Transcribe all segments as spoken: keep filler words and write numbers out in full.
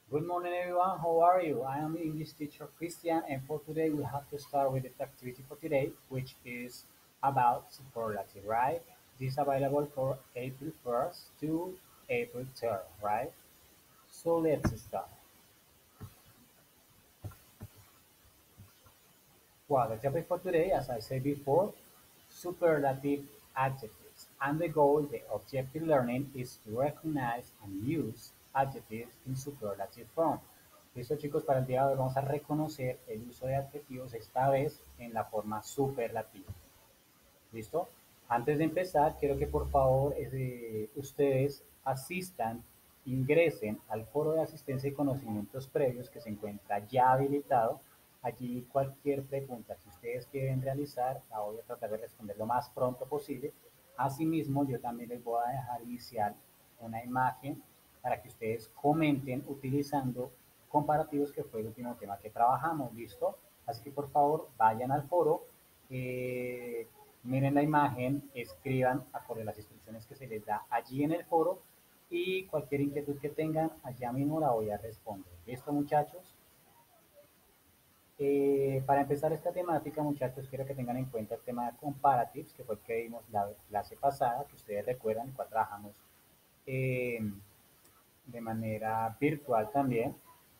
Good morning, everyone. How are you? I am English teacher Christian, and for today we have to start with the activity for today, which is about superlative, right? This is available for April first to April third, right? So let's start. Well, the topic for today, as I said before, superlative adjectives. And the goal, the objective learning, is to recognize and use adjectives in superlative form. Listo, chicos, para el día de hoy vamos a reconocer el uso de adjetivos, esta vez en la forma superlativa. ¿Listo? Antes de empezar, quiero que por favor eh, ustedes asistan, ingresen al foro de asistencia y conocimientos previos que se encuentra ya habilitado. Allí cualquier pregunta que ustedes quieren realizar, la voy a tratar de responder lo más pronto posible. Asimismo, yo también les voy a dejar iniciar una imagen para que ustedes comenten utilizando comparativos, que fue el último tema que trabajamos. ¿Listo? Así que por favor vayan al foro. Eh, Miren la imagen, escriban acorde a las instrucciones que se les da allí en el foro y cualquier inquietud que tengan, allá mismo la voy a responder. ¿Listo, muchachos? Eh, para empezar esta temática, muchachos, quiero que tengan en cuenta el tema de comparatives, que fue el que vimos la clase pasada, que ustedes recuerdan, el cual trabajamos eh, de manera virtual también.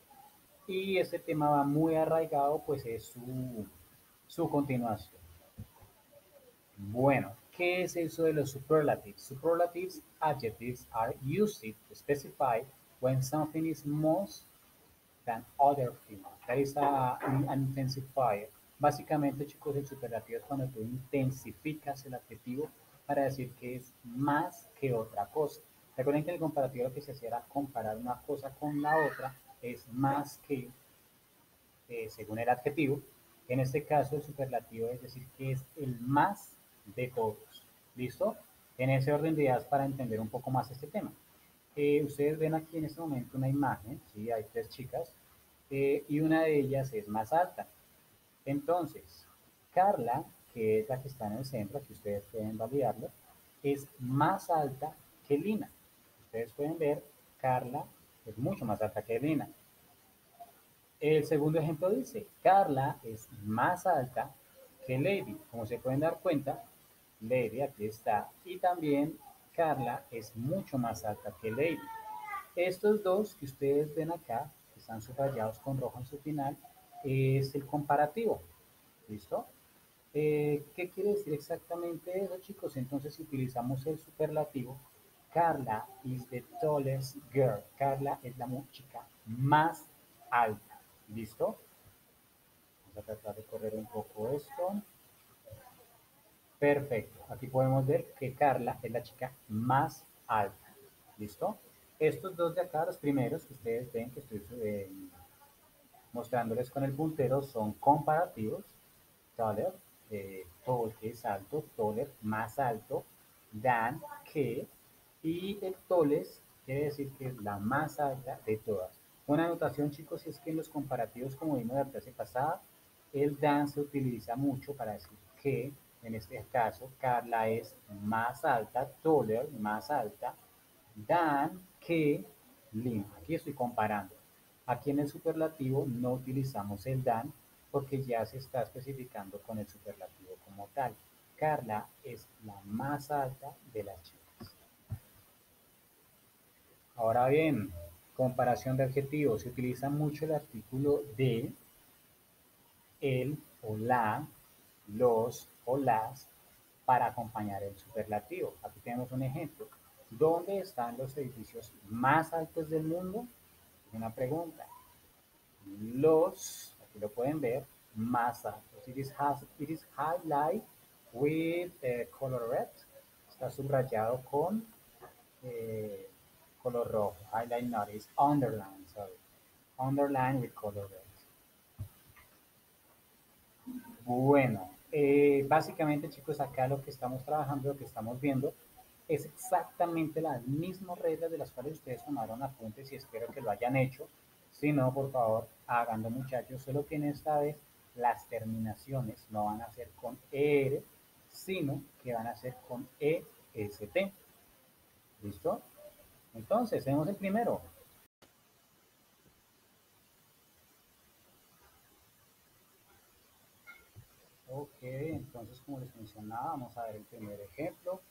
Y este tema va muy arraigado, pues es su, su continuación. Bueno, ¿qué es eso de los superlatives? Superlatives adjectives are used to specify when something is more than other thing. That is a, an intensifier. Básicamente, chicos, el superlativo es cuando tú intensificas el adjetivo para decir que es más que otra cosa. Recuerden que en el comparativo lo que se hacía era comparar una cosa con la otra, es más que, eh, según el adjetivo. En este caso, el superlativo es decir que es el más de todos. ¿Listo? En ese orden de ideas para entender un poco más este tema. Eh, ustedes ven aquí en este momento una imagen, ¿sí? Hay tres chicas eh, y una de ellas es más alta. Entonces, Carla, que es la que está en el centro, aquí ustedes pueden validarlo, es más alta que Lina. Ustedes pueden ver, Carla es mucho más alta que Lina. El segundo ejemplo dice, Carla es más alta que Lady. Como se pueden dar cuenta, Lady aquí está y también Carla es mucho más alta que Lady. Estos dos que ustedes ven acá, que están subrayados con rojo en su final, es el comparativo. ¿Listo? Eh, ¿Qué quiere decir exactamente eso, chicos? Entonces, si utilizamos el superlativo, Carla is the tallest girl. Carla es la chica más alta. ¿Listo? Vamos a tratar de correr un poco esto. Perfecto. Aquí podemos ver que Carla es la chica más alta. ¿Listo? Estos dos de acá, los primeros que ustedes ven que estoy eh, mostrándoles con el puntero, son comparativos. Taller, eh, tall, que es alto, taller, más alto, than, que, y el tallest quiere decir que es la más alta de todas. Una anotación, chicos, es que en los comparativos, como vimos la clase pasada, el than se utiliza mucho para decir que, en este caso, Carla es más alta, taller, más alta, than, que, Lina. Aquí estoy comparando. Aquí en el superlativo no utilizamos el than porque ya se está especificando con el superlativo como tal. Carla es la más alta de las chicas. Ahora bien, comparación de adjetivos. Se utiliza mucho el artículo de, el o la, los o las para acompañar el superlativo. Aquí tenemos un ejemplo. ¿Dónde están los edificios más altos del mundo? Una pregunta. Los, aquí lo pueden ver, más altos. It is, has, it is highlight with uh, color red. Está subrayado con eh, color rojo. Highlight not is underline, sorry. Underline with color red. Bueno, eh, básicamente chicos, acá lo que estamos trabajando, lo que estamos viendo, es exactamente las mismas reglas de las cuales ustedes tomaron apuntes y espero que lo hayan hecho. Si no, por favor, háganlo muchachos, solo que en esta vez las terminaciones no van a ser con er, sino que van a ser con est. ¿Listo? Entonces, tenemos el primero. Ok, entonces como les mencionaba, vamos a ver el primer ejemplo.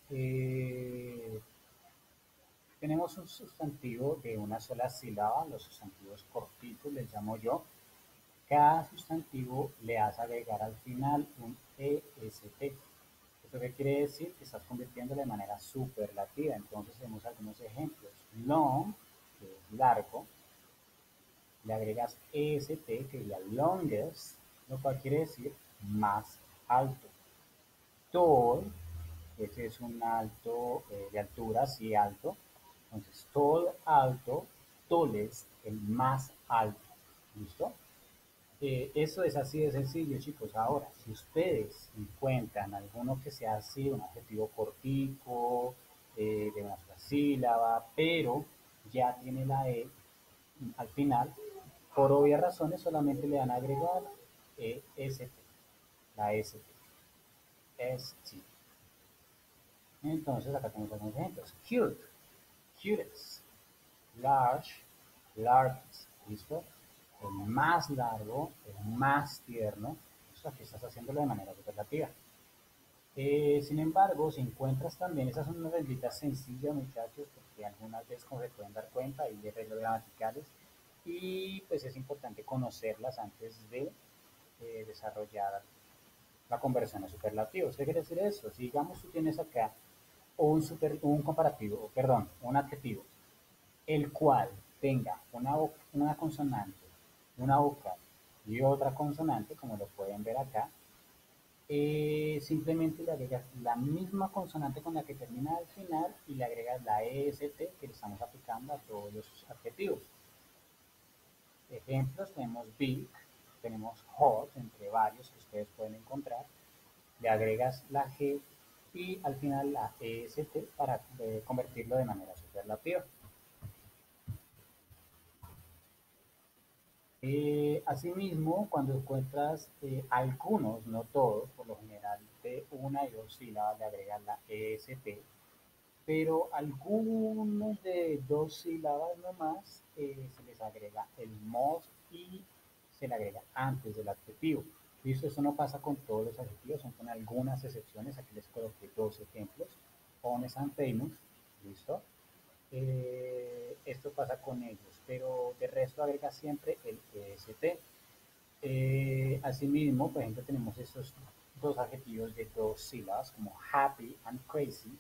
Eh, Tenemos un sustantivo de una sola sílaba, los sustantivos cortitos les llamo yo. Cada sustantivo le has agregar al final un est. ¿Esto qué quiere decir? Que estás convirtiéndolo de manera superlativa. Entonces tenemos algunos ejemplos. Long, que es largo, le agregas est, que sería longest, lo cual quiere decir más alto. Tall, ese es un alto eh, de altura, así alto. Entonces, tall, alto, tallest, el más alto. ¿Listo? Eh, eso es así de sencillo, chicos. Ahora, si ustedes encuentran alguno que sea así, un adjetivo cortico, eh, de una sola sílaba, pero ya tiene la E al final, por obvias razones solamente le van a agregar eh, st, la st, st. Entonces acá tenemos algunos ejemplos. Cute, cutest, large, largest, ¿listo? El más largo, el más tierno. Eso aquí estás haciéndolo de manera superlativa. Eh, sin embargo, si encuentras también, esas son unas reglitas sencillas, muchachos, porque algunas veces, como se pueden dar cuenta, hay reglas gramaticales y pues es importante conocerlas antes de eh, desarrollar la conversión a superlativos. ¿Qué quiere decir eso? Si digamos tú tienes acá un, super, un comparativo, perdón, un adjetivo, el cual tenga una, una consonante, una vocal y otra consonante, como lo pueden ver acá, eh, simplemente le agregas la misma consonante con la que termina al final y le agregas la est que le estamos aplicando a todos los adjetivos. Ejemplos, tenemos big, tenemos hot, entre varios que ustedes pueden encontrar. Le agregas la G y al final la est para eh, convertirlo de manera superlativa. Eh, asimismo, cuando encuentras eh, algunos, no todos, por lo general de una y dos sílabas le agregas la est, pero algunos de dos sílabas nomás eh, se les agrega el most y se le agrega antes del adjetivo. ¿Listo? Eso no pasa con todos los adjetivos, son con algunas excepciones. Aquí les coloqué dos ejemplos. Honest and famous, ¿listo? Eh, esto pasa con ellos, pero de resto agrega siempre el est. Eh, asimismo, por ejemplo, tenemos estos dos adjetivos de dos sílabas como happy and crazy.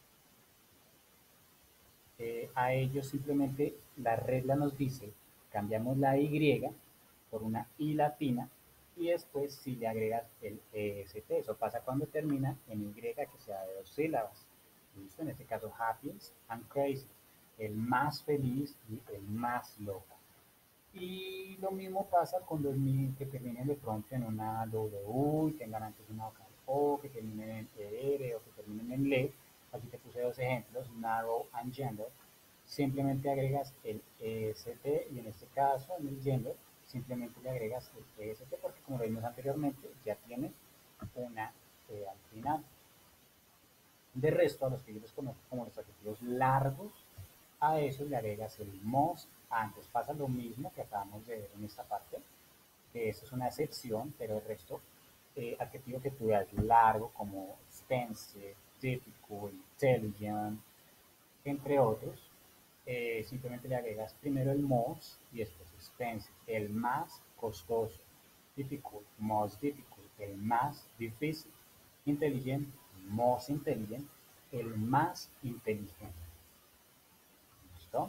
Eh, a ellos simplemente la regla nos dice, cambiamos la Y por una I latina y después si le agregas el est, eso pasa cuando termina en Y que sea de dos sílabas. ¿Listo? En este caso, happiest and crazy, el más feliz y el más loco. Y lo mismo pasa con los que terminen de pronto en una W y tengan antes una vocal O, que terminen en ER o que terminen en LE. Aquí te puse dos ejemplos, narrow and gender. Simplemente agregas el est y en este caso, en el gender, simplemente le agregas el est porque como lo vimos anteriormente, ya tiene una E al final. De resto, a los que yo les conozco como los adjetivos largos, a eso le agregas el most antes. Pasa lo mismo que acabamos de ver en esta parte, que eso es una excepción, pero el resto, eh, adjetivo que tú veas largo como expensive, difficult, intelligent, entre otros, eh, simplemente le agregas primero el most y después expensive, el más costoso, difficult, most difficult, el más difícil, intelligent, most intelligent, el más inteligente. ¿Listo?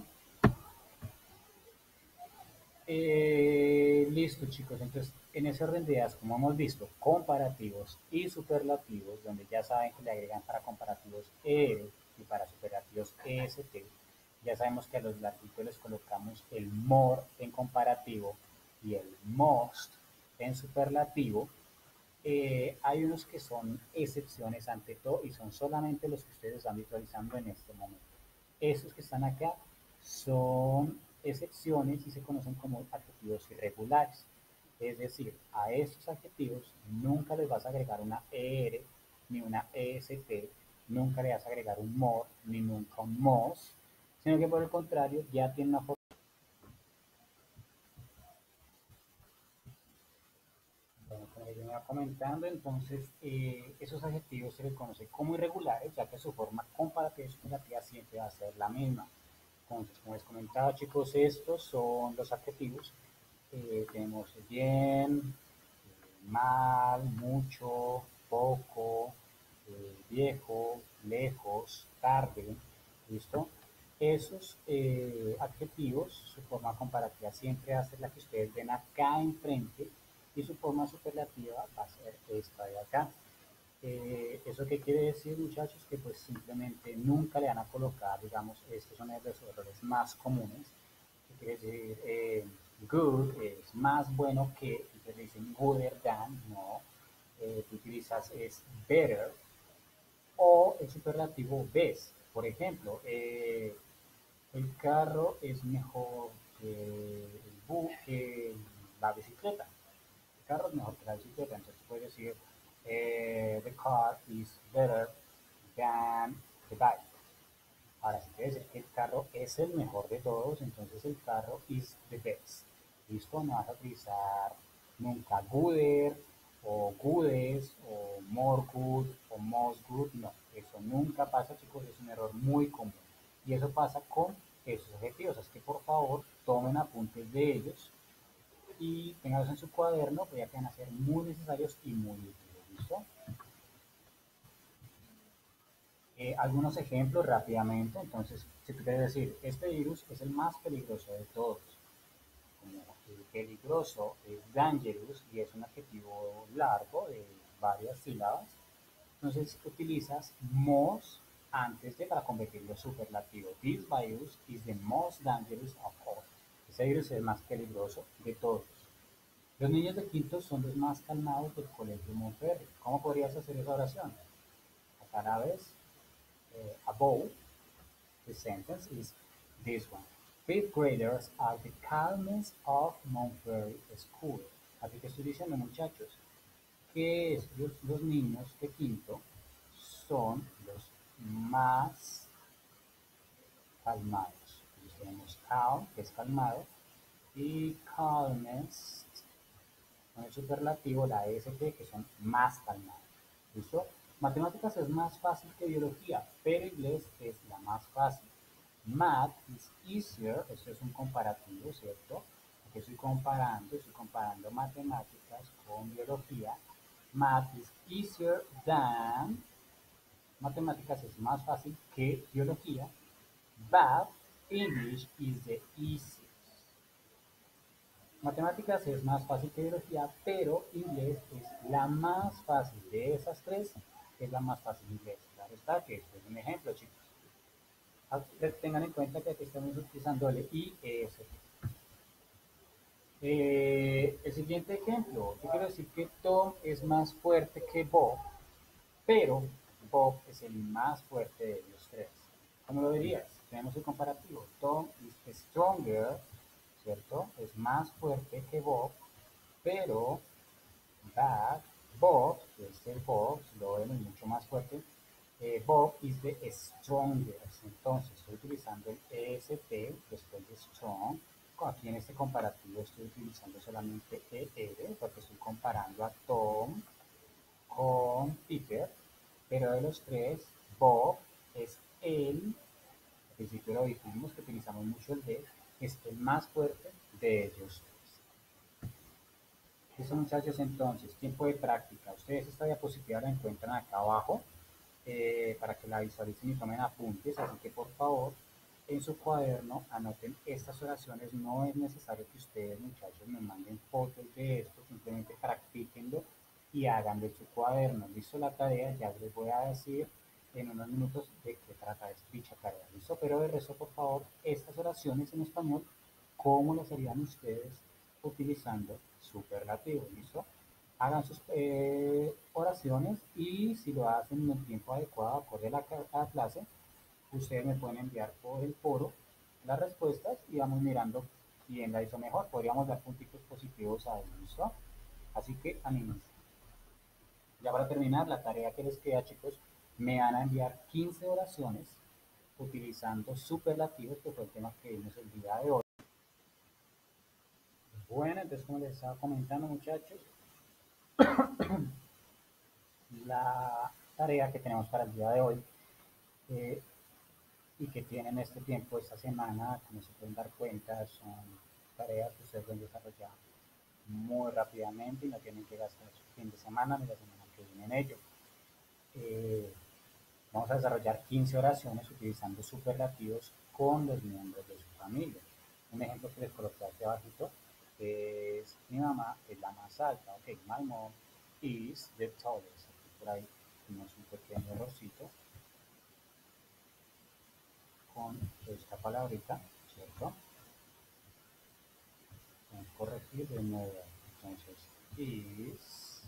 Eh, listo, chicos. Entonces, en ese orden de ideas, como hemos visto, comparativos y superlativos, donde ya saben que le agregan para comparativos er y para superlativos est, ya sabemos que a los larguitos les colocamos el more en comparativo y el most en superlativo. Eh, hay unos que son excepciones ante todo y son solamente los que ustedes están visualizando en este momento. Esos que están acá son excepciones y se conocen como adjetivos irregulares. Es decir, a estos adjetivos nunca les vas a agregar una er ni una est, nunca le vas a agregar un more ni nunca un mos, sino que por el contrario ya tiene una forma. Ahí me va comentando, entonces eh, esos adjetivos se les conoce como irregulares, ya que su forma comparativa y superlativa siempre va a ser la misma. Entonces, como les comentaba, chicos, estos son los adjetivos. Eh, tenemos bien, eh, mal, mucho, poco, eh, viejo, lejos, tarde, ¿listo? Esos eh, adjetivos, su forma comparativa siempre va a ser la que ustedes ven acá enfrente y su forma superlativa va a ser esta de acá. Eh, ¿Eso qué quiere decir, muchachos? Que pues simplemente nunca le van a colocar, digamos, estos son los errores más comunes, que quiere decir eh, good es más bueno que, entonces dicen gooder than, no, eh, tú utilizas es better, o el superlativo best. Por ejemplo, eh, el carro es mejor que el bus, que la bicicleta. El carro es mejor que la bicicleta, entonces puedes decir eh, the car is better than the bike. Ahora, si quiere decir que el carro es el mejor de todos, entonces el carro is the best. ¿Listo? No vas a utilizar nunca gooder o goodes o more good o most good. No, eso nunca pasa, chicos, es un error muy común. Y eso pasa con esos objetivos. Así que por favor tomen apuntes de ellos y tenganlos en su cuaderno, pues ya que van a ser muy necesarios y muy útiles. ¿Listo? Eh, algunos ejemplos rápidamente. Entonces, si tú quieres decir, este virus es el más peligroso de todos, como el peligroso es dangerous y es un adjetivo largo de varias sílabas, entonces utilizas most antes de para convertirlo en superlativo. This virus is the most dangerous of all. Ese virus es el más peligroso de todos. Los niños de quinto son los más calmados del colegio Monterrey. ¿Cómo podrías hacer esa oración? Acá la vez, eh, above. The sentence is this one. Fifth graders are the calmest of Montfrey School. Así que estoy diciendo, muchachos, que los, los niños de quinto son los más calmados. Entonces tenemos calm, que es calmado, y calmest, con el superlativo, la S T, que son más calmados. ¿Listo? Matemáticas es más fácil que biología, pero inglés es la más fácil. Math is easier, esto es un comparativo, ¿cierto? Aquí estoy comparando, estoy comparando matemáticas con biología. Math is easier than, matemáticas es más fácil que biología, but English is the easiest. Matemáticas es más fácil que biología, pero inglés es la más fácil de esas tres, es la más fácil inglés. Claro está que esto es un ejemplo, chicos. Tengan en cuenta que aquí estamos utilizando el I E S T. Eh, el siguiente ejemplo, yo quiero decir que Tom es más fuerte que Bob, pero Bob es el más fuerte de los tres. ¿Cómo lo dirías? Tenemos el comparativo. Tom is stronger, ¿cierto? Es más fuerte que Bob, pero But Bob, que es el Bob, si lo vemos mucho más fuerte, eh, Bob is the strongest. Entonces estoy utilizando el E S T después de strong. Aquí en este comparativo estoy utilizando solamente E R porque estoy comparando a Tom con Peter, pero de los tres, Bob es el, al principio lo dijimos que utilizamos mucho el D, es el más fuerte de ellos. Listo, muchachos, entonces, tiempo de práctica. Ustedes esta diapositiva la encuentran acá abajo eh, para que la visualicen y tomen apuntes, así que por favor, en su cuaderno anoten estas oraciones. No es necesario que ustedes, muchachos, me manden fotos de esto, simplemente practíquenlo y háganlo en su cuaderno. Listo la tarea, ya les voy a decir en unos minutos de qué trata dicha tarea. Listo, pero de resto, por favor, estas oraciones en español, ¿cómo las harían ustedes utilizando superlativos? ¿Listo? Hagan sus eh, oraciones y si lo hacen en el tiempo adecuado, acorde a la, a la clase, ustedes me pueden enviar por el foro las respuestas y vamos mirando quién la hizo mejor. Podríamos dar puntitos positivos a él, ¿listo? Así que anímense. Ya para terminar, la tarea que les queda, chicos, me van a enviar quince oraciones utilizando superlativos, que fue el tema que vimos el día de hoy. Bueno, entonces como les estaba comentando, muchachos, La tarea que tenemos para el día de hoy eh, y que tienen este tiempo, esta semana, como se pueden dar cuenta, son tareas que ustedes pueden desarrollar muy rápidamente y no tienen que gastar su fin de semana ni la semana que viene en ello. Eh, Vamos a desarrollar quince oraciones utilizando superlativos con los miembros de su familia. Un ejemplo que les coloqué aquí abajito es mi mamá es la más alta. Ok, my mom is the tallest. Aquí por ahí tenemos un pequeño errorcito con esta palabrita, ¿cierto? Vamos a corregir de nuevo. Entonces, is,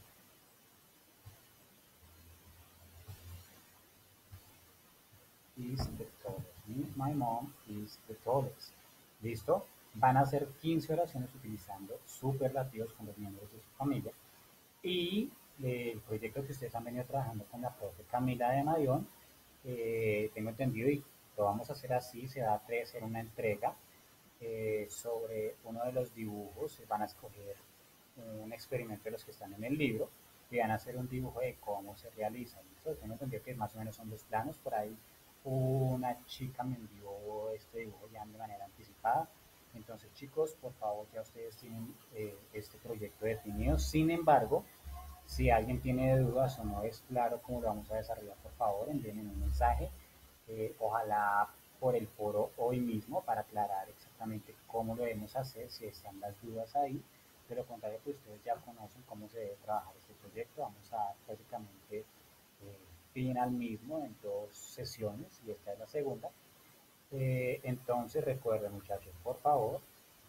is the tallest. My mom is the tallest. ¿Listo? Van a hacer quince oraciones utilizando superlativos con los miembros de su familia. Y eh, el proyecto que ustedes han venido trabajando con la profe Camila de Madión, eh, tengo entendido y lo vamos a hacer así, se va a hacer una entrega eh, sobre uno de los dibujos, van a escoger un experimento de los que están en el libro y van a hacer un dibujo de cómo se realiza. ¿Listo? Tengo entendido que más o menos son los planos, por ahí una chica me envió este dibujo ya de manera anticipada. Entonces, chicos, por favor, ya ustedes tienen eh, este proyecto definido. Sin embargo, si alguien tiene dudas o no es claro cómo lo vamos a desarrollar, por favor, envíenme un mensaje, eh, ojalá por el foro hoy mismo para aclarar exactamente cómo lo debemos hacer, si están las dudas ahí. De lo contrario, pues ustedes ya conocen cómo se debe trabajar este proyecto. Vamos a dar prácticamente eh, fin al mismo en dos sesiones y esta es la segunda. Eh, entonces recuerden muchachos, por favor,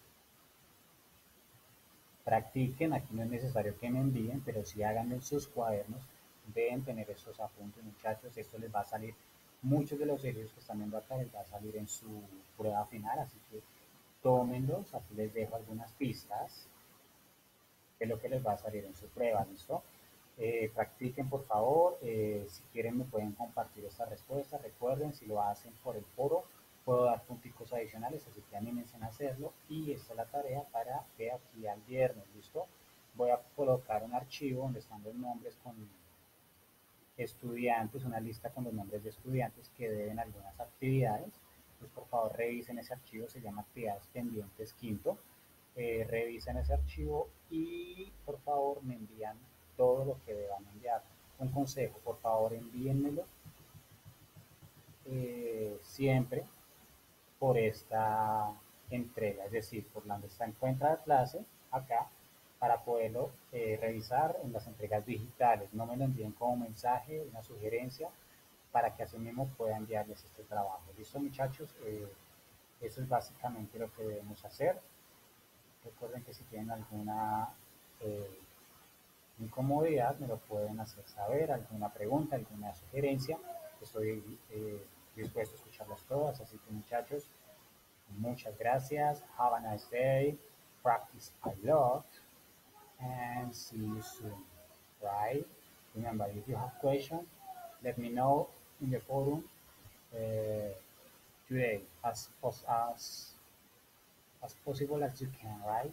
practiquen, aquí no es necesario que me envíen, pero si háganlo en sus cuadernos, deben tener estos apuntes muchachos, esto les va a salir, muchos de los ejercicios que están viendo acá les va a salir en su prueba final, así que tómenlos, aquí les dejo algunas pistas, que es lo que les va a salir en su prueba, ¿listo? Eh, practiquen por favor, eh, si quieren me pueden compartir esta respuesta, recuerden si lo hacen por el foro puedo dar punticos adicionales, así que anímense a hacerlo y esta es la tarea para que aquí al viernes, ¿listo? Voy a colocar un archivo donde están los nombres con estudiantes, una lista con los nombres de estudiantes que deben algunas actividades, pues por favor revisen ese archivo, se llama actividades pendientes quinto, eh, revisen ese archivo y por favor me envían todo lo que deban enviar. Un consejo, por favor envíenmelo eh, siempre por esta entrega, es decir, por donde está encuentra la clase, acá, para poderlo eh, revisar en las entregas digitales. No me lo envíen como mensaje, una sugerencia, para que así mismo pueda enviarles este trabajo. ¿Listo, muchachos? Eh, eso es básicamente lo que debemos hacer. Recuerden que si tienen alguna eh, incomodidad, me lo pueden hacer saber, alguna pregunta, alguna sugerencia. Estoy eh, dispuesto a escucharlas todas, así que muchachos, muchas gracias. Have a nice day. Practice a lot and see you soon. Right? Remember, if you have questions, let me know in the forum uh, today as, as as possible as you can. Right?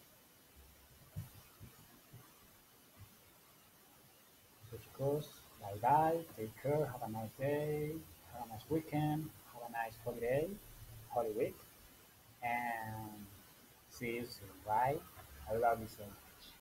So, chicos, bye bye. Take care. Have a nice day. Have a nice weekend. Have a nice holiday, Holy Week, and see you soon. Right? I love you so much.